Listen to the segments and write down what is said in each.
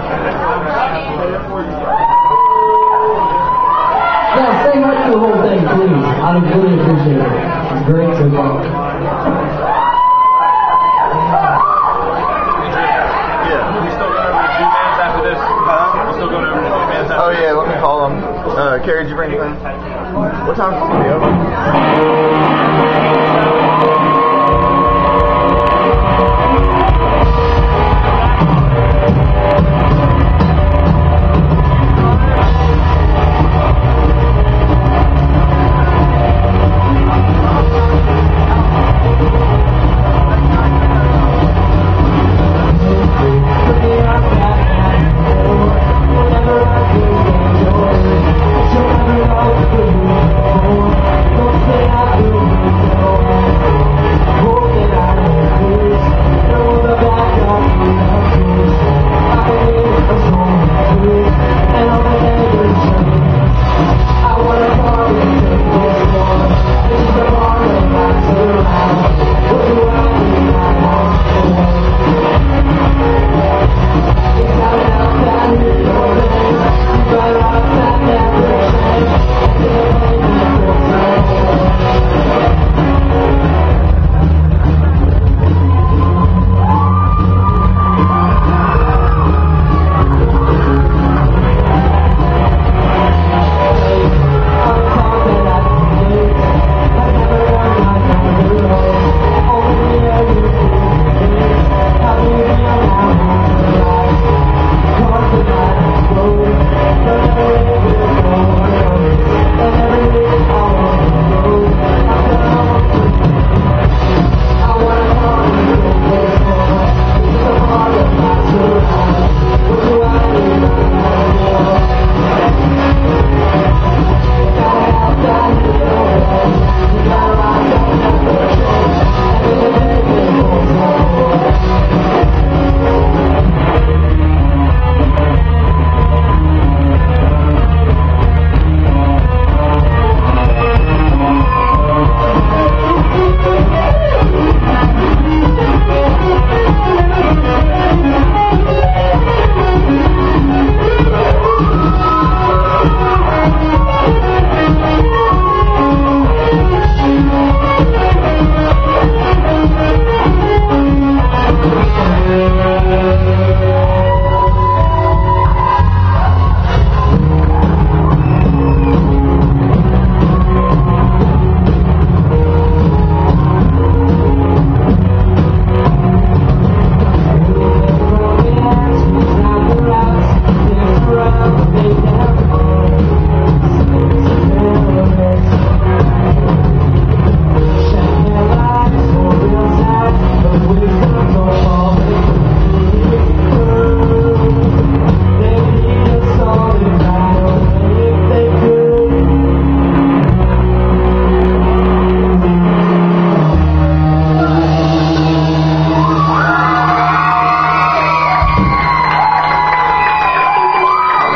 Yeah, stay right through the whole thing, please. I'd really appreciate it. It's great so far. Oh yeah, let me call them. Carrie, did you bring anything? What time is it going to be open?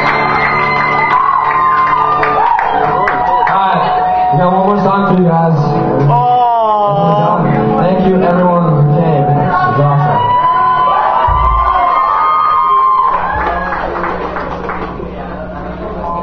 I got one more song for you guys.